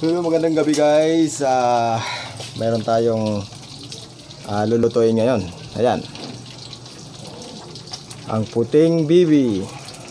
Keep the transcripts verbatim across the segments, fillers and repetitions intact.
Hello, magandang gabi guys. Uh, meron tayong uh, lulutuin ngayon. Ayan. Ang puting bibi.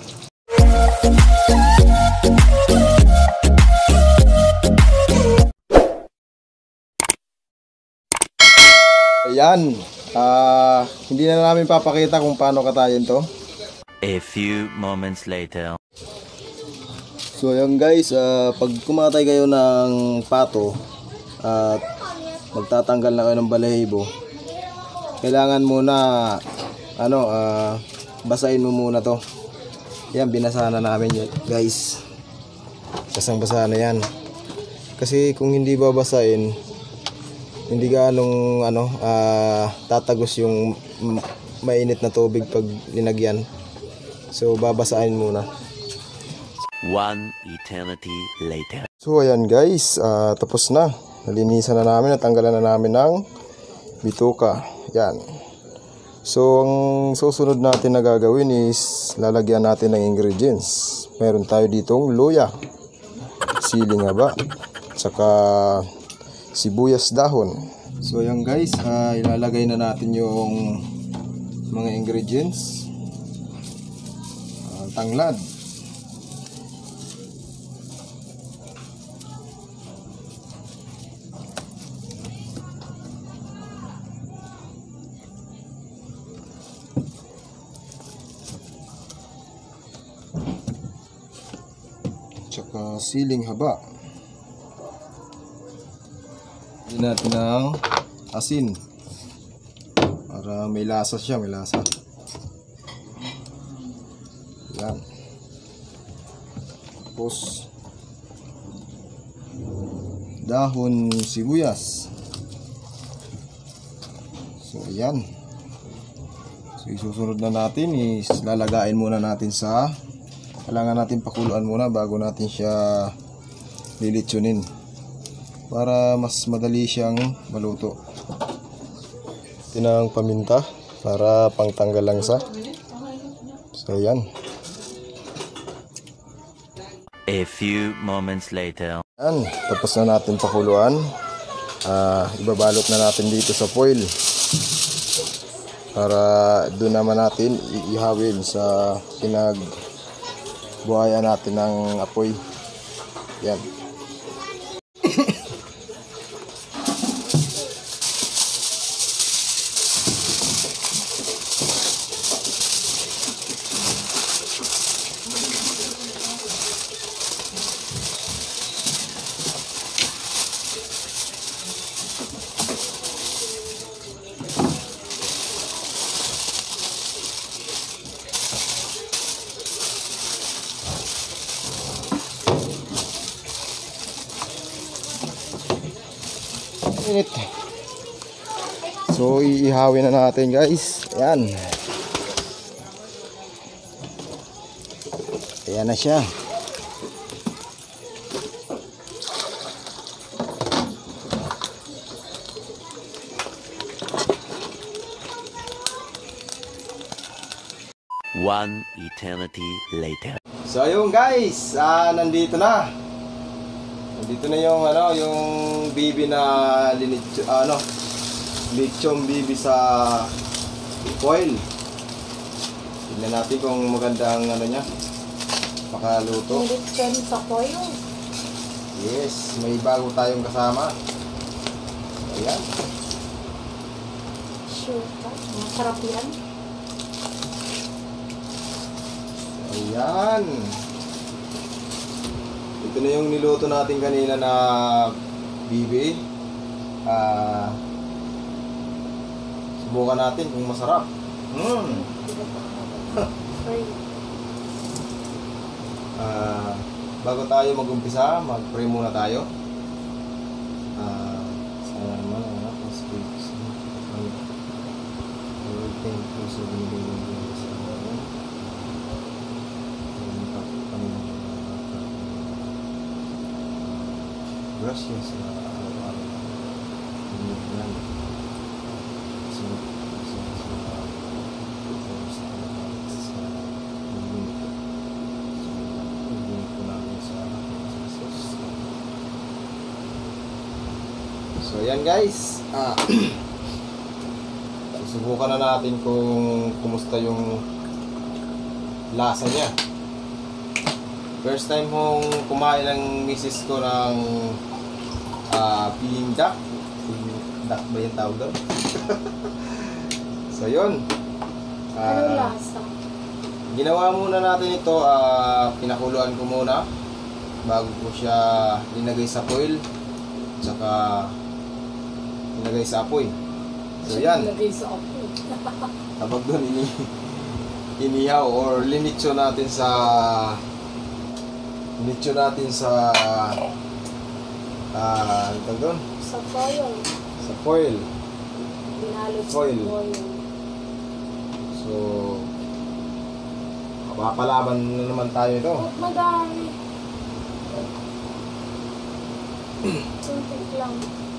Ayan. Uh, hindi na namin papakita kung paano katayin to. A few moments later. So ayan guys, uh, pag kumatay kayo ng pato at uh, magtatanggal na kayo ng balahibo, kailangan muna ano, uh, basahin mo muna to. Yan, binasahan na namin yun guys. Kasang basahan na yan. Kasi kung hindi babasahin, hindi ganong ano, uh, tatagos yung mainit na tubig pag linagyan. So babasahin muna. One eternity later. So ayan guys, uh, tapos na. Nalinisan na namin, natanggalan na namin ng bituka. Yan. So ang susunod natin na gagawin is lalagyan natin ng ingredients. Meron tayo ditong luya, siling haba, saka sibuyas dahon. So ayan guys, uh, ilalagay na natin yung mga ingredients. Uh, tanglad, tsaka siling haba. Lagyan natin ng asin para may lasa siya, may lasa. Yan. Tapos dahon sibuyas. So ayan. So isusunod na natin is lalagain muna natin sa, kailangan natin pakuluan muna bago natin siya lilitsunin para mas madali siyang maluto. Tinang paminta para pangtanggal langsa. So yan. A few moments later. Yan, tapos na natin pakuluan. Uh, ibabalot na natin dito sa foil para doon naman natin iihawin sa pinag buhayan natin ng apoy. Yan. So iihawin na natin guys. Ayan. Ayan na siya. One eternity later. So ayun guys, ah, nandito na. Nandito na yung ano, yung bibi na linitso, ano, lechong bibi sa foil. Tignan natin kung maganda ang ano niya, makaluto. Lechon sa foil? Yes, may bago tayong kasama. Ayan. Sure ka? Masarap yan. Ayan. Ito na yung niluto natin kanina na bibi. Ah... Uh, Subukan natin kung masarap. Hmm. uh, bago tayo mag-umpisa, mag-pray muna tayo. Uh, sana naman ang anak ng speech. Lord, thank you sa binigay ng Diyos sa amin. Gracias sa araw-araw. Amen. So yan guys, ah, susubukan na natin kung kumusta yung lasa niya. First time kong kumain ng misis ko ng ah, peeing duck. Peeing duck ba yung tawag doon? So yun. Ah, Anong lasa? Ginawa muna natin ito, ah, pinakuluan ko muna bago ko siya linagay sa foil, tsaka linagay sa apoy. So yan, Lagay sa apoy. habang doon ini inihaw or linitsyo natin sa linitsyo natin sa ah, ano tawag doon? Sa foil. Sa foil. Binalot sa Foil. foil. So mapapalaban na naman tayo ito. Oh, madami. Suntik lang.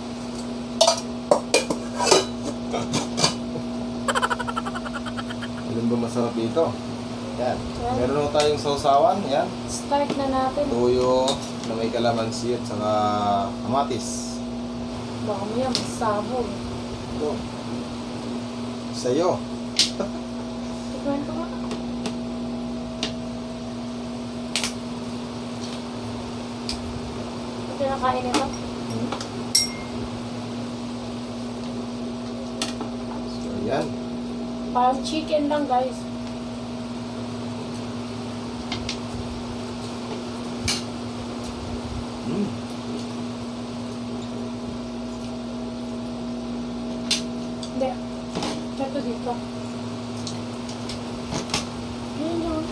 Alin ba masarap dito? Yan. Yan. Meron na tayong sausawan. Yan. Start na natin. Tuyo na may kalamansi at saka kamatis. Baka mo yan, masabog. Ito. Sa'yo. Tignan ko nga. Ito kinakain ito. So, yan. Parang chicken lang, guys. Mm. Hindi. Ito dito. Yun yun.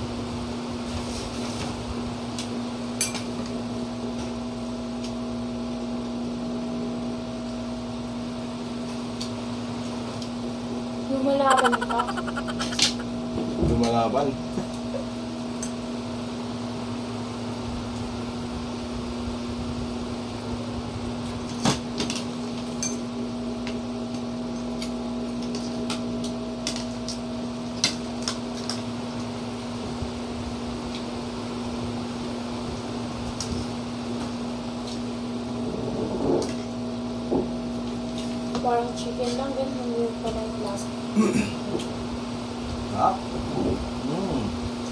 Lumalaban ka. Lumalaban. Parang chicken lang, ganun yung pala yung lasa. Ha? Mm.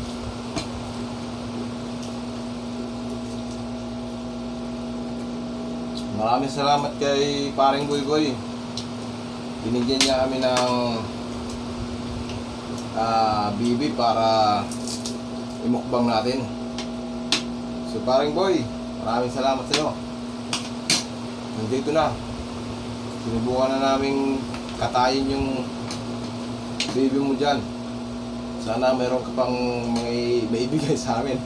Maraming salamat kay paring Boyboy. Binigyan niya kami ng ah, bibi para imukbang natin. So paring Boy, maraming salamat sa iyo. Nandito na. Sinubukan na namin katayin yung baby mo dyan. Sana meron ka pang may maibigay sa amin.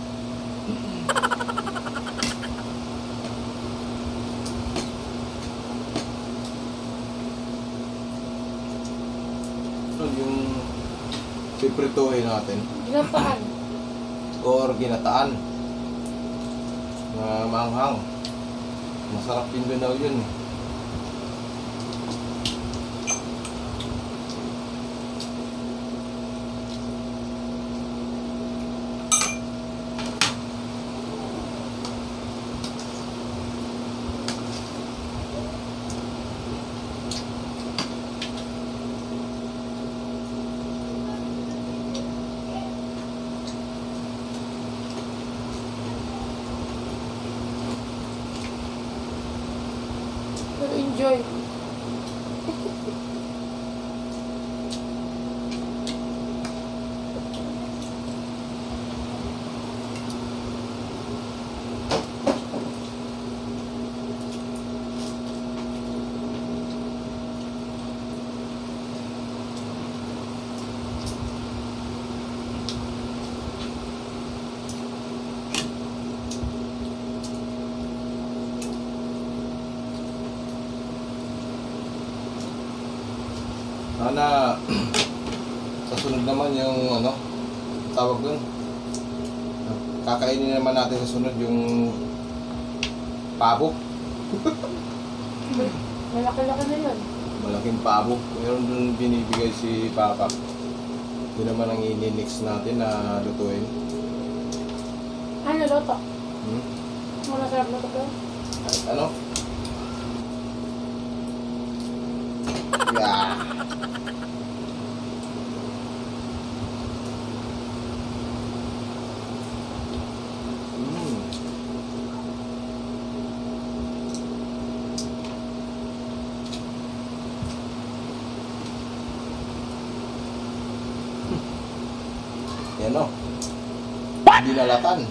Yung piprituhin natin Ginataan. or ginataan na manghang. Masarap din doon daw yun. Pero enjoy. Sana sa sunod naman yung ano, tawag dun. Kakainin naman natin sa sunod yung pabo. Malaki-laki na yun. Malaking pabo. Meron dun binibigay si Papa. Yun naman ang ininix natin na lutuin. Ano, loto? Hmm? Mga sarap na ito. Kahit ano? ano, dinalatan.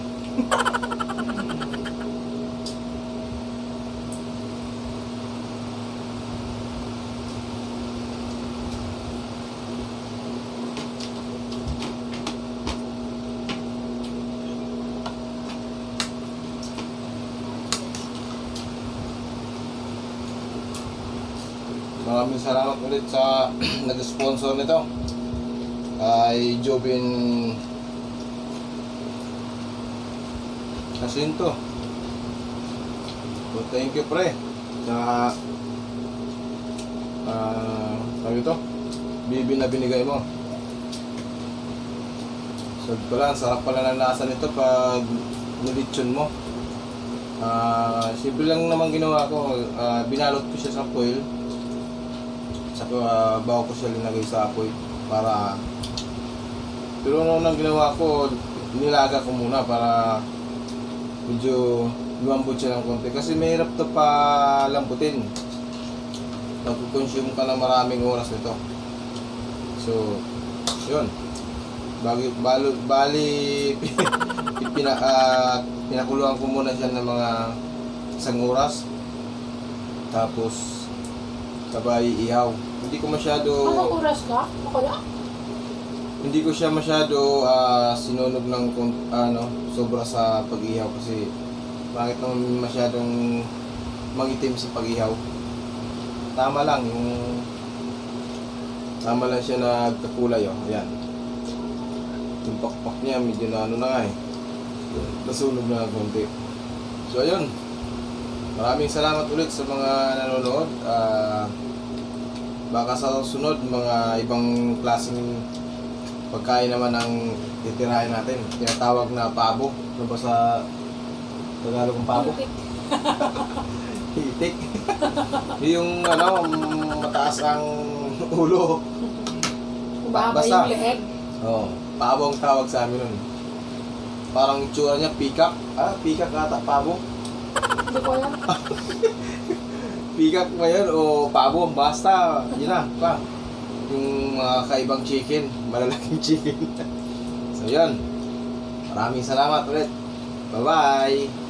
Maraming salamat ulit sa nag-sponsor nito kay Jobin Jacinto. So thank you pre sa uh, sabi ito bibi na binigay mo. So pala, sarap pala ng lasa nito pag nilitsyon mo. Uh, simple lang naman ginawa ko, uh, binalot ko siya sa foil. Saka uh, bago ko siya linagay sa apoy para, pero noon ang ginawa ko, nilaga ko muna para medyo lumambot siya ng konti kasi mahirap ito pa lambutin. Nagkukonsume ka ng maraming oras nito. So yun, bali, bali, bali pina, uh, pinakuluan ko muna siya ng mga isang oras, tapos sabay ihaw. Hindi ko masyado, Anong oras ka? Ako lang? hindi ko siya masyado uh, sinunog ng kun- ano, sobra sa pag-ihaw kasi bakit naman masyadong mangitim sa pag-ihaw. Tama lang yung tama lang siya nagkakulay, oh. Ayan. Yung pakpak niya medyo na ano na nga eh. Nasunog na konti. So ayun. Maraming salamat ulit sa mga nanonood. Uh, baka sa sunod mga ibang klaseng pagkain naman ang titirahin natin. Tinatawag na pabo. Ano ba sa Tagalog ng pabo? Hitik. Yung ano, mataas ang ulo. Baba Basta. yung leeg. Oh, pabo ang tawag sa amin nun. Parang itsura niya, peacock. Ah, peacock ata, pabo. Hindi ko alam. Peacock ba yan o pabo? Basta, yun na, pa. Yung mga kaibang chicken, malalaking chicken. So yun, maraming salamat ulit. Bye-bye!